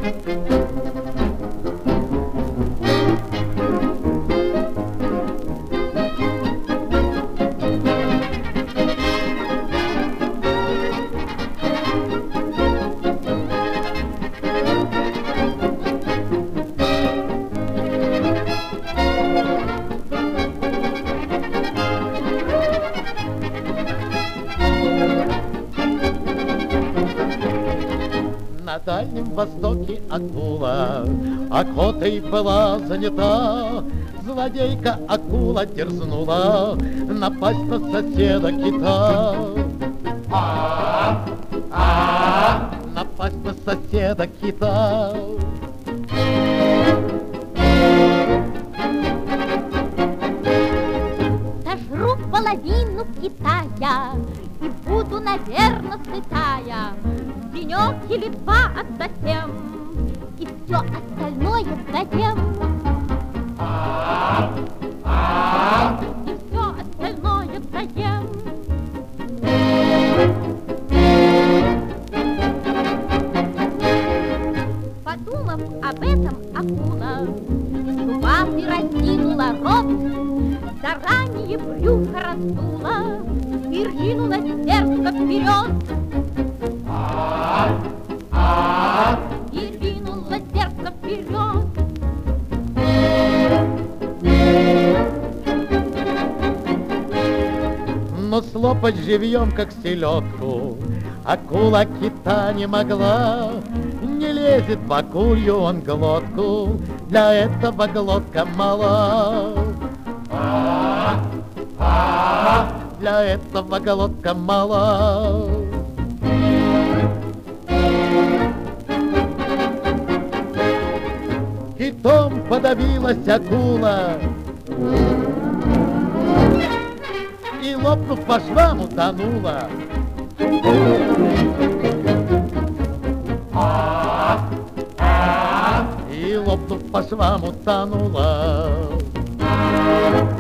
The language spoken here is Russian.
На Дальнем Востоке акула охотой была занята. Злодейка акула дерзнула напасть на соседа кита. Напасть на соседа кита. Сожру половину Китая и буду, наверно, сытая. Денек или два, а затем и все остальное затем. И все остальное затем. Подумав об этом, акула зубами разинула рот, заранее брюхо раздула и ринула дерзко вперед. И ринула дерзко вперед. Но слопать живьем, как селедку, акула кита не могла. Не лезет в акулью он глотку, для этого глотка мала. Для этого глотка мала. Китом подавилась акула и, лопнув по швам, утонула. И, лопнув по швам, утонула.